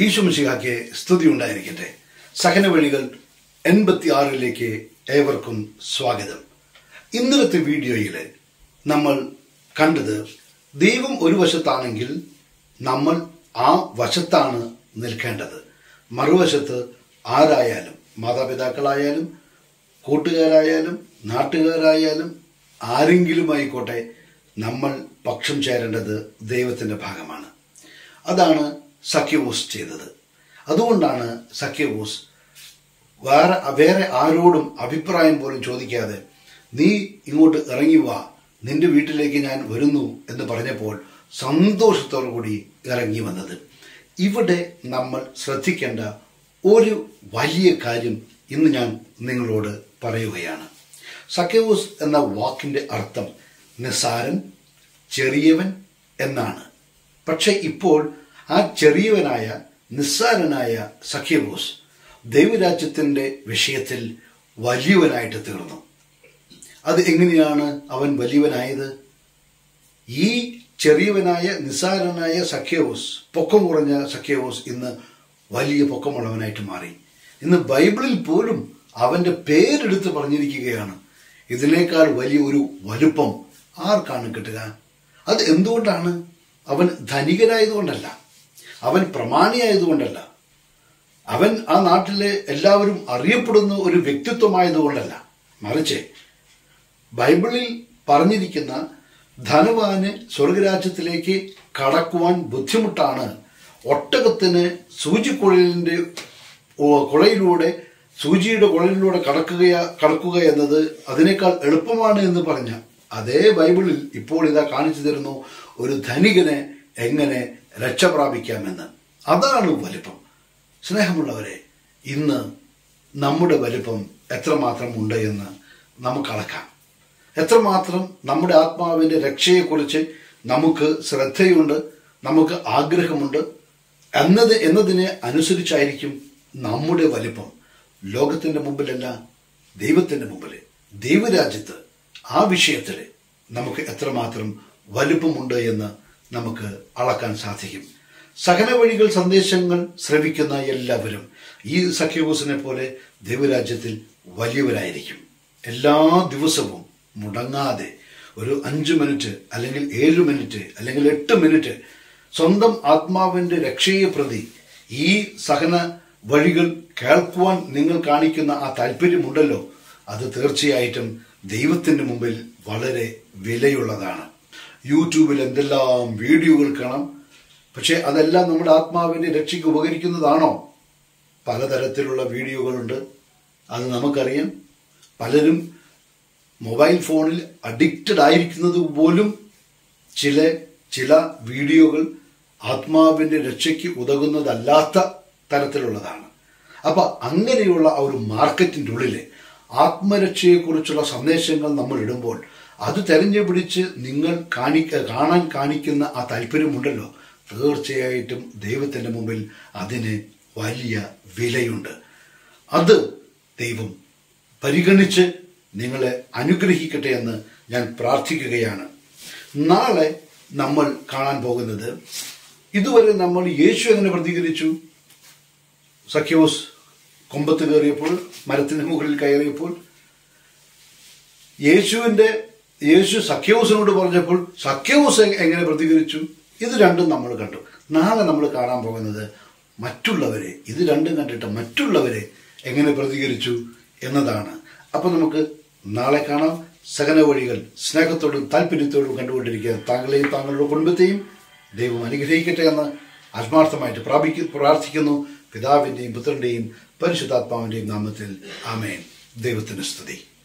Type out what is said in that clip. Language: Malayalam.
ഈശോമിശിഹായ്ക്ക് സ്തുതി ഉണ്ടായിരിക്കട്ടെ. സഹന വഴികൾ 86 ഏവർക്കും സ്വാഗതം. ഇന്നലത്തെ വീഡിയോയിൽ നമ്മൾ കണ്ടത് ദൈവം ഒരു വശത്താണെങ്കിൽ നമ്മൾ ആ വശത്താണ് നിൽക്കേണ്ടത്. മറുവശത്ത് ആരായാലും, മാതാപിതാക്കളായാലും കൂട്ടുകാരായാലും നാട്ടുകാരായാലും ആരെങ്കിലും ആയിക്കോട്ടെ, നമ്മൾ പക്ഷം ചേരേണ്ടത് ദൈവത്തിന്റെ ഭാഗമാണ്. അതാണ് സഖ്യവോസ് ചെയ്തത്. അതുകൊണ്ടാണ് സഖ്യവോസ് വേറെ ആരോടും അഭിപ്രായം പോലും ചോദിക്കാതെ നീ ഇങ്ങോട്ട് ഇറങ്ങി വാ, നിന്റെ വീട്ടിലേക്ക് ഞാൻ വരുന്നു എന്ന് പറഞ്ഞപ്പോൾ സന്തോഷത്തോടു കൂടി ഇറങ്ങി വന്നത്. ഇവിടെ നമ്മൾ ശ്രദ്ധിക്കേണ്ട ഒരു വലിയ കാര്യം ഇന്ന് ഞാൻ നിങ്ങളോട് പറയുകയാണ്. സഖ്യവോസ് എന്ന വാക്കിന്റെ അർത്ഥം നിസ്സാരൻ, ചെറിയവൻ എന്നാണ്. പക്ഷെ ഇപ്പോൾ ആ ചെറിയവനായ നിസ്സാരനായ സഖ്യവോസ് ദൈവരാജ്യത്തിന്റെ വിഷയത്തിൽ വലിയവനായിട്ട് തീർന്നു. അത് എങ്ങനെയാണ് അവൻ വലിയവനായത്? ഈ ചെറിയവനായ നിസ്സാരനായ സഖ്യവോസ്, പൊക്കം കുറഞ്ഞ സഖ്യവോസ് ഇന്ന് വലിയ പൊക്കമുള്ളവനായിട്ട് മാറി. ഇന്ന് ബൈബിളിൽ പോലും അവന്റെ പേരെടുത്ത് പറഞ്ഞിരിക്കുകയാണ്. ഇതിനേക്കാൾ വലിയ ഒരു വലുപ്പം ആർക്കാണ് കിട്ടുക? അത് എന്തുകൊണ്ടാണ്? അവൻ ധനികനായതുകൊണ്ടല്ല, അവൻ പ്രമാണിയായതുകൊണ്ടല്ല, അവൻ ആ നാട്ടിലെ എല്ലാവരും അറിയപ്പെടുന്ന ഒരു വ്യക്തിത്വമായതുകൊണ്ടല്ല. മറിച്ച് ബൈബിളിൽ പറഞ്ഞിരിക്കുന്ന ധനവാന് സ്വർഗരാജ്യത്തിലേക്ക് കടക്കുവാൻ ബുദ്ധിമുട്ടാണ്, ഒട്ടകത്തിന് സൂചിയുടെ കുഴലിലൂടെ കടക്കുക എന്നത് അതിനേക്കാൾ എളുപ്പമാണ് എന്ന് പറഞ്ഞ അതേ ബൈബിളിൽ ഇപ്പോൾ ഇതാ കാണിച്ചു തരുന്നു ഒരു ധനികനെ എങ്ങനെ രക്ഷ പ്രാപിക്കാമെന്ന്. അതാണ് വലിപ്പം. സ്നേഹമുള്ളവരെ, ഇന്ന് നമ്മുടെ വലിപ്പം എത്രമാത്രം ഉണ്ട് എന്ന് നമുക്ക് അളക്കാം. എത്രമാത്രം നമ്മുടെ ആത്മാവിന്റെ രക്ഷയെക്കുറിച്ച് നമുക്ക് ശ്രദ്ധയുണ്ട്, നമുക്ക് ആഗ്രഹമുണ്ട് എന്നതിനെ അനുസരിച്ചായിരിക്കും നമ്മുടെ വലിപ്പം. ലോകത്തിന്റെ മുമ്പിലല്ല, ദൈവത്തിന്റെ മുമ്പിൽ, ദൈവരാജ്യത്ത് ആ വിഷയത്തിൽ നമുക്ക് എത്രമാത്രം വലിപ്പമുണ്ട് എന്ന് നമുക്ക് അളക്കാൻ സാധിക്കും. സഹന വഴികൾ സന്ദേശങ്ങൾ ശ്രവിക്കുന്ന എല്ലാവരും ഈ സഖ്യവോസിനെ പോലെ ദൈവരാജ്യത്തിൽ വലിയവരായിരിക്കും. എല്ലാ ദിവസവും മുടങ്ങാതെ ഒരു 5 മിനിറ്റ് അല്ലെങ്കിൽ 7 മിനിറ്റ് അല്ലെങ്കിൽ 8 മിനിറ്റ് സ്വന്തം ആത്മാവിന്റെ രക്ഷയെ പ്രതി ഈ സഹന വഴികൾ കേൾക്കുവാൻ നിങ്ങൾ കാണിക്കുന്ന ആ താല്പര്യമുണ്ടല്ലോ, അത് തീർച്ചയായിട്ടും ദൈവത്തിന്റെ മുമ്പിൽ വളരെ വിലയുള്ളതാണ്. യൂട്യൂബിൽ എന്തെല്ലാം വീഡിയോകൾ കാണാം, പക്ഷെ അതെല്ലാം നമ്മുടെ ആത്മാവിന്റെ രക്ഷയ്ക്ക് ഉപകരിക്കുന്നതാണോ? പലതരത്തിലുള്ള വീഡിയോകളുണ്ട്, അത് നമുക്കറിയാം. പലരും മൊബൈൽ ഫോണിൽ അഡിക്റ്റഡ് ആയിരിക്കുന്നത് പോലും ചില വീഡിയോകൾ ആത്മാവിന്റെ രക്ഷയ്ക്ക് ഉതകുന്നതല്ലാത്ത തരത്തിലുള്ളതാണ്. അപ്പൊ അങ്ങനെയുള്ള ആ ഒരു മാർക്കറ്റിന്റെ ഉള്ളില് ആത്മരക്ഷയെക്കുറിച്ചുള്ള സന്ദേശങ്ങൾ നമ്മൾ ഇടുമ്പോൾ അത് തെരഞ്ഞുപിടിച്ച് നിങ്ങൾ കാണാൻ കാണിക്കുന്ന ആ താല്പര്യമുണ്ടല്ലോ, തീർച്ചയായിട്ടും ദൈവത്തിന്റെ മുമ്പിൽ അതിന് വലിയ വിലയുണ്ട്. അത് ദൈവം പരിഗണിച്ച് നിങ്ങളെ അനുഗ്രഹിക്കട്ടെ എന്ന് ഞാൻ പ്രാർത്ഥിക്കുകയാണ്. നാളെ നമ്മൾ കാണാൻ പോകുന്നത്, ഇതുവരെ നമ്മൾ യേശു എങ്ങനെ പ്രതികരിച്ചു? സഖ്യവോസ് കൊമ്പത്ത് കയറിയപ്പോൾ, മരത്തിന് മുകളിൽ കയറിയപ്പോൾ യേശു സഖ്യവോസിനോട് പറഞ്ഞപ്പോൾ സഖ്യവോസ് എങ്ങനെ പ്രതികരിച്ചു? ഇത് രണ്ടും നമ്മൾ കണ്ടു. നാളെ നമ്മൾ കാണാൻ പോകുന്നത് മറ്റുള്ളവരെ, ഇത് രണ്ടും കണ്ടിട്ട് മറ്റുള്ളവരെ എങ്ങനെ പ്രതികരിച്ചു എന്നതാണ്. അപ്പൊ നമുക്ക് നാളെ കാണാം. സഹന വഴികൾ സ്നേഹത്തോടും താല്പര്യത്തോടും കണ്ടുകൊണ്ടിരിക്കുക താങ്കളെയും താങ്കളുടെ കുടുംബത്തെയും ദൈവം അനുഗ്രഹിക്കട്ടെ എന്ന് ആത്മാർത്ഥമായിട്ട് പ്രാർത്ഥിക്കുന്നു. പിതാവിന്റെയും പുത്രന്റെയും പരിശുദ്ധാത്മാവിന്റെയും നാമത്തിൽ ആമേൻ. ദൈവത്തിന് സ്തുതി.